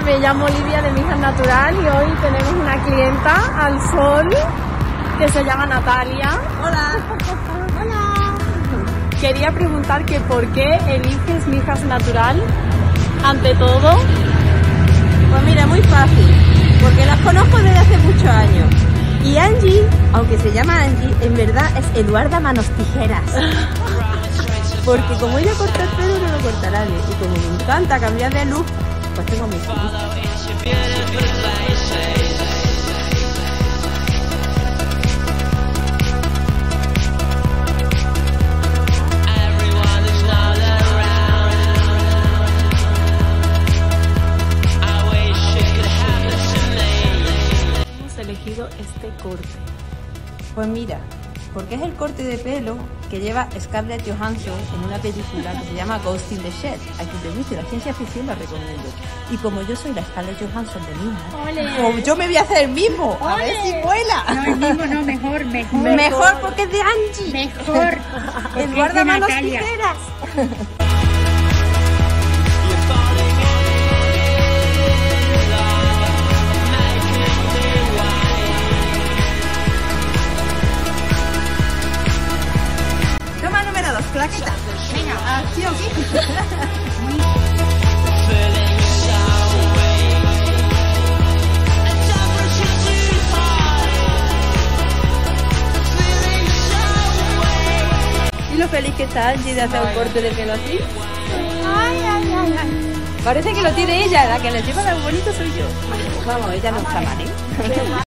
Me llamo Olivia de Mijas Natural y hoy tenemos una clienta al sol que se llama Natalia. Hola. Hola. Quería preguntar que por qué eliges Mijas Natural ante todo. Pues mira, muy fácil, porque las conozco desde hace muchos años. Y Angie, aunque se llama Angie, en verdad es Eduarda Manos Tijeras. Porque como ella corta el pelo, no lo corta nadie. Y como me encanta cambiar de look, pues tengo mis estilistas. Hemos elegido este corte. Pues mira, porque es el corte de pelo que lleva Scarlett Johansson en una película que se llama Ghost in the Shell. A quien te guste la ciencia ficción la recomiendo. Y como yo soy la Scarlett Johansson de Mijas, pues yo me voy a hacer el mismo. A ver si vuela. No, el mismo no, mejor. Mejor porque es de Angie. Mejor. Eduarda Manos Tijeras. Toma número 2, claqueta. Venga, acción. ¿Y lo feliz que está Angie de hacer un corte de pelo así? Ay, ay, ay, ay. Parece que lo tiene ella, la que le lleva lo bonito soy yo. Vamos, ella no está mal, ¿eh?